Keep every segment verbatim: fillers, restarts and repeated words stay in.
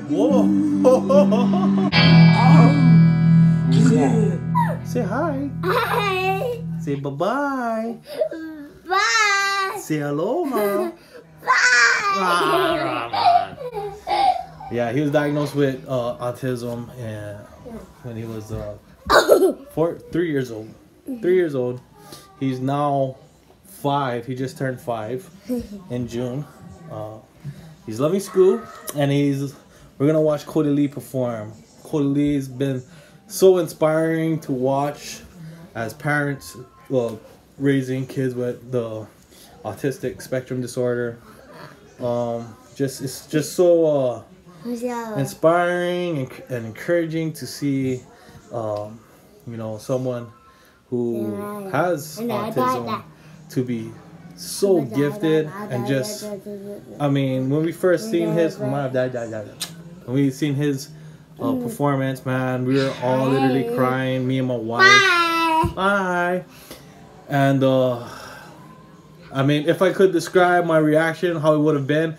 Whoa. Say hi. Hi. Say bye-bye. Bye. Say aloha. Bye. Yeah, he was diagnosed with uh, autism and when he was uh, four, three years old. Three years old. He's now five. He just turned five in June. Uh, he's loving school, and he's. We're gonna watch Cody Lee perform. Cody Lee's been so inspiring to watch as parents, well, raising kids with the autistic spectrum disorder. Um, just it's just so uh, inspiring and, and encouraging to see, um, you know, someone who has autism to be so gifted and just. I mean, when we first seen his, when we seen his uh, performance, man, we were all literally crying. Me and my wife. Bye. Bye. And uh, I mean, if I could describe my reaction, how it would have been,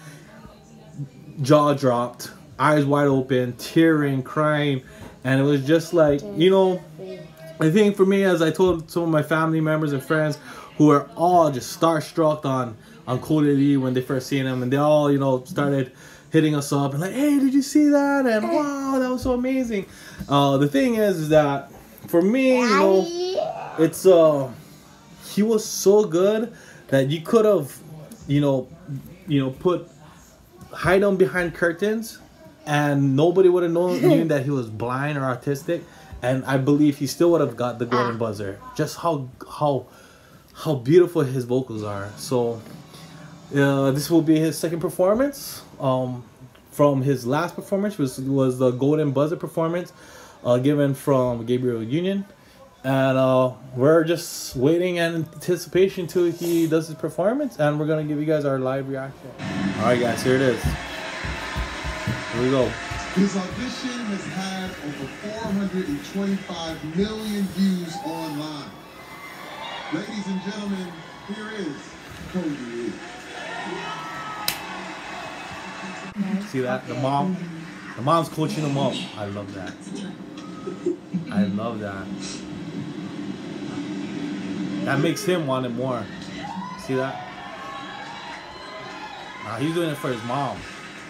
jaw dropped, eyes wide open, tearing, crying, and it was just like, you know, I think for me, as I told some of my family members and friends who are all just starstruck on on Cody Lee when they first seen him, and they all, you know, started hitting us up and like, hey, did you see that? And wow, that was so amazing. Uh, the thing is, is that for me, you know, it's uh, he was so good that you could have, you know, you know, put hide him behind curtains, and nobody would have known knew that he was blind or autistic, and I believe he still would have got the golden buzzer. Just how how how beautiful his vocals are. So uh, this will be his second performance. Um, from his last performance was was the golden buzzer performance, uh, given from Gabriel Union. And uh, we're just waiting in anticipation till he does his performance, and we're gonna give you guys our live reaction. All right, guys, here it is. Here we go. His audition has had over four hundred twenty-five million views online. Ladies and gentlemen, here is Cody Lee. See that? The mom, the mom's coaching him up. I love that. I love that. That makes him want it more. See that? Nah, he's doing it for his mom.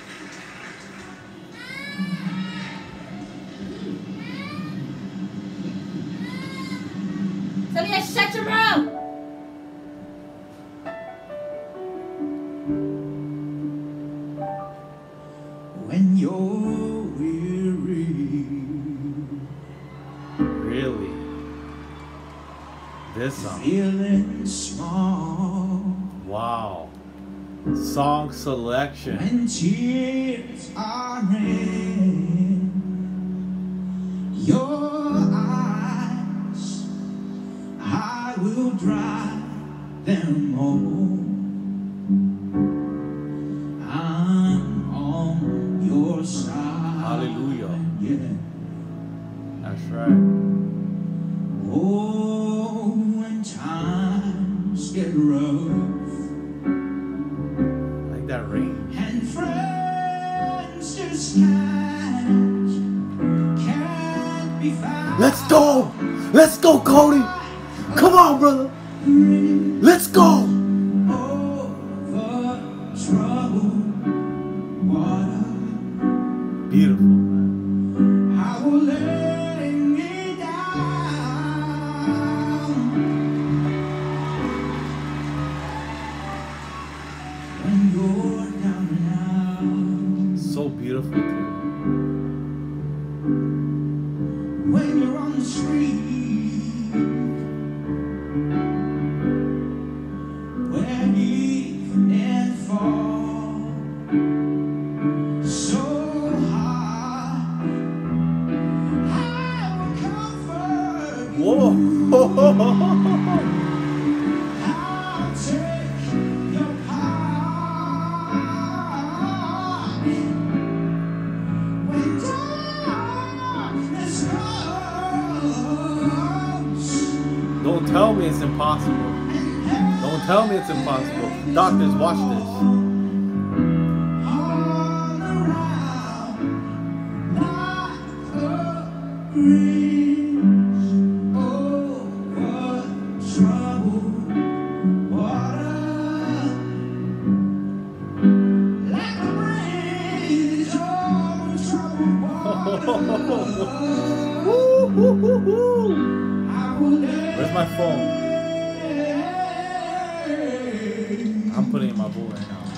Sonia, shut your mouth. When you're weary. Really? This song. Feeling small. Wow. Song selection. When tears are in your eyes, I will dry them all. I'm on your side. Hallelujah. Yeah. That's right. Oh, when times get rough Like that range. and friends just can't, can't be found. Let's go! Let's go, Cody! Come on, brother! Let's go! Over troubled water, Beautiful, man. I will lay me down. When you're down and out, So beautiful, too. when you're on the street, when evening falls so high, I will comfort you. Whoa! I'll take your part when darkness comes. Don't tell me it's impossible. Don't tell me it's impossible. Doctors, watch this. All around Woo, woo, woo, woo. Where's my phone? I'm putting in my bowl right now.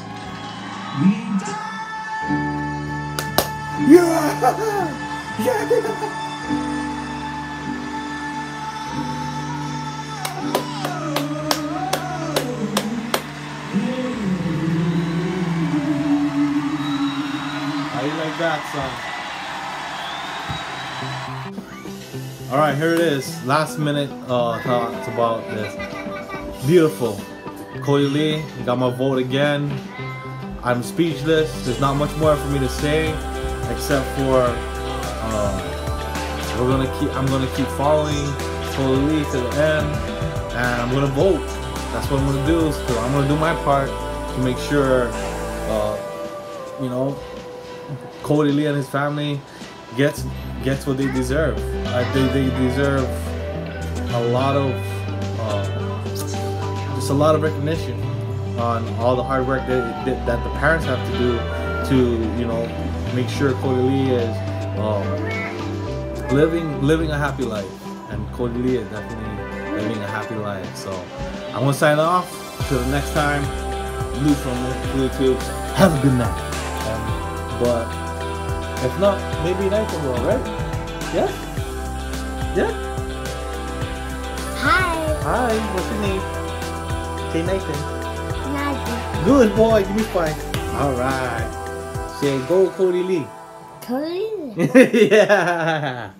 Yeah! Yeah! How you like that song? Alright, here it is. Last minute uh, thoughts about this. Beautiful. Cody Lee, got my vote again. I'm speechless. There's not much more for me to say, except for uh, we're gonna keep. I'm gonna keep following Cody Lee to the end, and I'm gonna vote. That's what I'm gonna do. So I'm gonna do my part to make sure, uh, you know, Cody Lee and his family gets gets what they deserve. I think they deserve a lot of. Uh, Just a lot of recognition on all the hard work that, that, that the parents have to do to, you know, make sure Cody Lee is um, living living a happy life, and Cody Lee is definitely living a happy life. So I'm gonna sign off. Till the next time, Lou from Bluetooth. Have a good night. Um, but if not, maybe night tomorrow, right? Yeah. Yeah. Hi. Hi. What's your name? Say Nathan. Nathan. Good boy, give me five. Alright. Say go Cody Lee. Cody. Yeah.